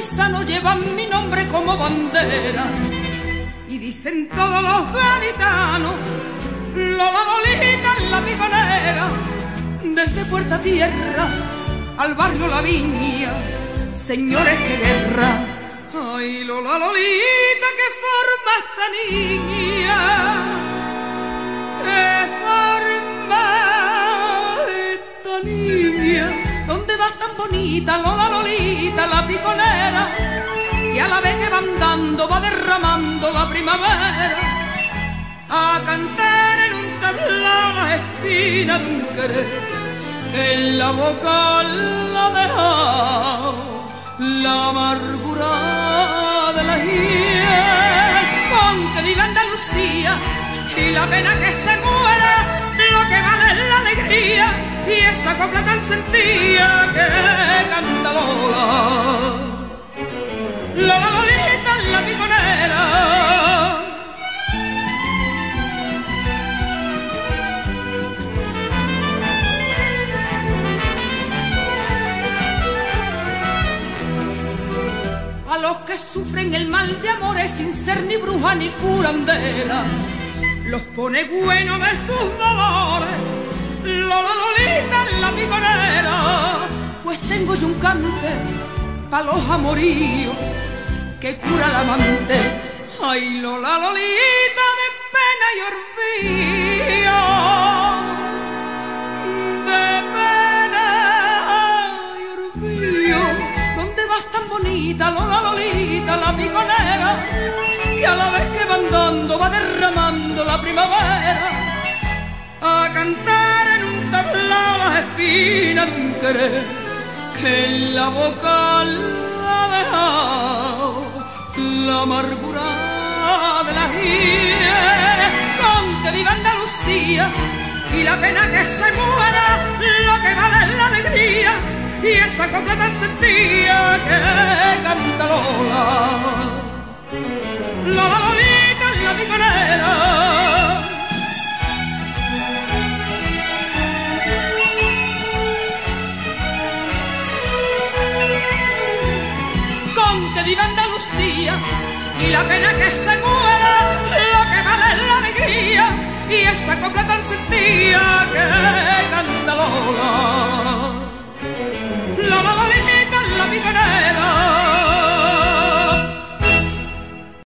paisanos llevan mi nombre como bandera. Y dicen todos los gaditanos, Lola Lolita en la piconera. Desde Puerta Tierra al barrio La Viña, señores de guerra. Ay, Lola Lolita, qué forma esta niña, qué forma esta niña. ¿Dónde vas tan bonita, Lola Lolita, la piconera? Que a la vez que va andando va derramando la primavera, a cantar en un tablao la espina de un querer que en la boca la deja la amargura de la hiel. Con que viva Andalucía y la pena que se muera, lo que vale es la alegría y esa copla tan sentida que canta Lola. Lola Lolita en la piconera. A los que sufren el mal de amores sin ser ni bruja ni curandera, los pone bueno de sus dolores Lola Lolita en la piconera. Pues tengo yo un cante pa' los amoríos que cura el amante. Ay, Lola Lolita de pena y olvido, de pena y olvido. ¿Dónde vas tan bonita, Lola Lolita, la piconera? Que a la vez que va andando va derramando la primavera, a cantar en un tablao las espinas de un querer que en la boca la deja la amargura de la hiel. Con que viva Andalucía y la pena que se muera, lo que vale es la alegría y esa copla tan sentida que canta Lola. Lola Lolita en la piconera. Con que viva Andalucía y la pena que se muera, lo que vale es la alegría y esa copla tan sentida que canta Lola. Lola Lolita en la piconera.